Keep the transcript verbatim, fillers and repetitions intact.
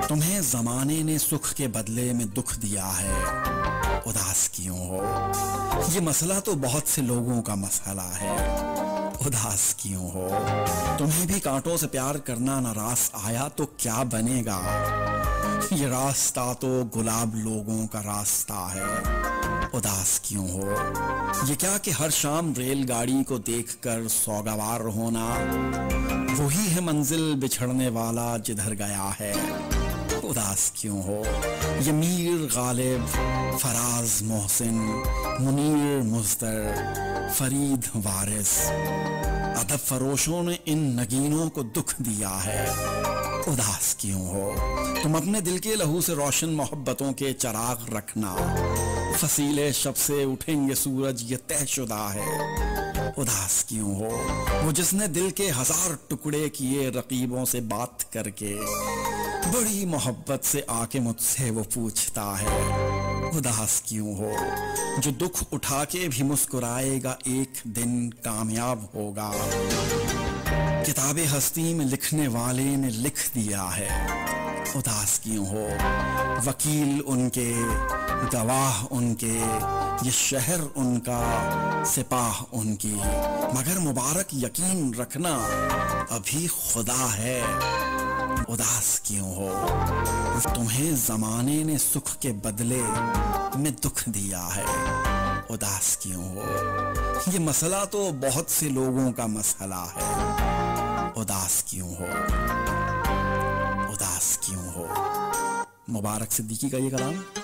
तुम्हें जमाने ने सुख के बदले में दुख दिया है, उदास क्यों हो? ये मसला तो बहुत से लोगों का मसला है, उदास क्यों हो? तुम्हें भी कांटों से प्यार करना नाराज आया तो क्या बनेगा? ये रास्ता तो गुलाब लोगों का रास्ता है, उदास क्यों हो? ये क्या कि हर शाम रेलगाड़ी को देखकर सौगवार होना, वही है मंजिल बिछड़ने वाला जिधर गया है, उदास क्यों हो? ये मीर गालिब, फराज मोहसिन, मुनीर मुज़्दर, फरीद वारिस, अदब फरोशों ने इन नगीनों को दुख दिया है, उदास क्यों हो? तुम अपने दिल के लहू से रोशन मोहब्बतों के चराग रखना, फसीले शब से उठेंगे सूरज ये तयशुदा है, उदास क्यों हो? वो जिसने दिल के हजार टुकड़े किए रकीबों से बात करके, बड़ी मोहब्बत से आके मुझसे वो पूछता है, उदास क्यों हो? जो दुख उठा के भी मुस्कुराएगा एक दिन कामयाब होगा, किताबे हस्ती में लिखने वाले ने लिख दिया है, उदास क्यों हो? वकील उनके, गवाह उनके, ये शहर उनका, सिपाह उनकी, मगर मुबारक यकीन रखना अभी खुदा है, उदास क्यों हो? तुम्हें जमाने ने सुख के बदले में दुख दिया है, उदास क्यों हो? ये मसला तो बहुत से लोगों का मसला है, उदास क्यों हो? उदास क्यों हो? मुबारक सिद्दीकी का ये कलाम।